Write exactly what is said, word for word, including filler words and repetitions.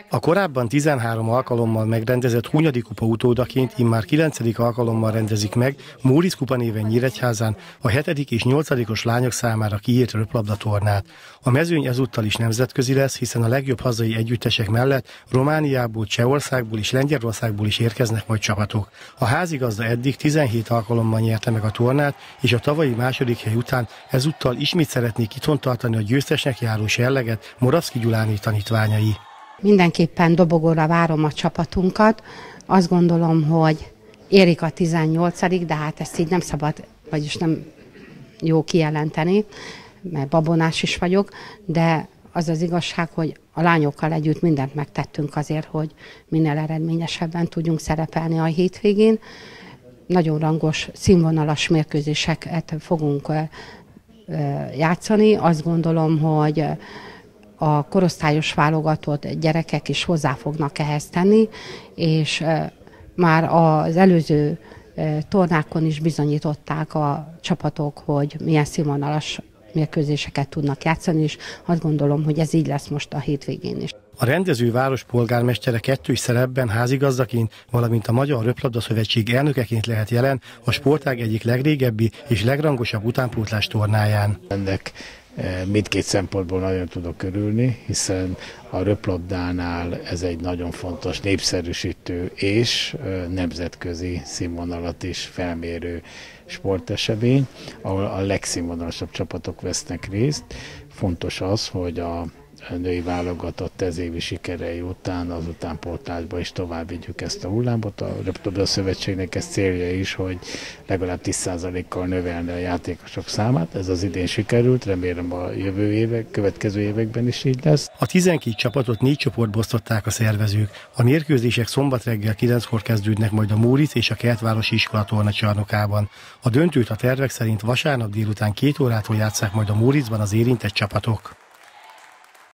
A korábban tizenhárom alkalommal megrendezett Hunyadi kupa utódaként immár kilencedik alkalommal rendezik meg Móricz kupa néven Nyíregyházán a hetedik és nyolcadikos lányok számára kiírt röplabda tornát. A mezőny ezúttal is nemzetközi lesz, hiszen a legjobb hazai együttesek mellett Romániából, Csehországból és Lengyelországból is érkeznek majd csapatok. A házigazda eddig tizenhét alkalommal nyerte meg a tornát, és a tavalyi második hely után ezúttal ismét szeretnék itthon tartani a győztesnek járó serleget Moravszky Gyuláné tanítványai. Mindenképpen dobogóra várom a csapatunkat. Azt gondolom, hogy érik a tizennyolcadik, de hát ezt így nem szabad, vagyis nem jó kijelenteni, mert babonás is vagyok, de az az igazság, hogy a lányokkal együtt mindent megtettünk azért, hogy minél eredményesebben tudjunk szerepelni a hétvégén. Nagyon rangos, színvonalas mérkőzéseket fogunk játszani. Azt gondolom, hogy a korosztályos válogatott gyerekek is hozzá fognak ehhez tenni, és már az előző tornákon is bizonyították a csapatok, hogy milyen színvonalas mérkőzéseket tudnak játszani, és azt gondolom, hogy ez így lesz most a hétvégén is. A rendező város polgármestere kettős szerepben házigazdaként, valamint a Magyar Röplabda Szövetség elnökeként lehet jelen a sportág egyik legrégebbi és legrangosabb utánpótlás tornáján. Ennek mindkét szempontból nagyon tudok örülni, hiszen a röplabdánál ez egy nagyon fontos népszerűsítő és nemzetközi színvonalat is felmérő sportesemény, ahol a legszínvonalasabb csapatok vesznek részt. Fontos az, hogy a női válogatott ez évi sikerei után az utánpótlásba is tovább vigyük ezt a hullámot. A Röplabda Szövetségnek ez célja is, hogy legalább tíz százalékkal növelni a játékosok számát. Ez az idén sikerült, remélem a jövő évek, következő években is így lesz. A tizenkét csapatot négy csoportba osztották a szervezők. A mérkőzések szombat reggel kilenckor kezdődnek majd a Móricz és a Kertvárosi Iskola tornacsarnokában. A döntőt a tervek szerint vasárnap délután két órától játsszák majd a Móriczban az érintett csapatok.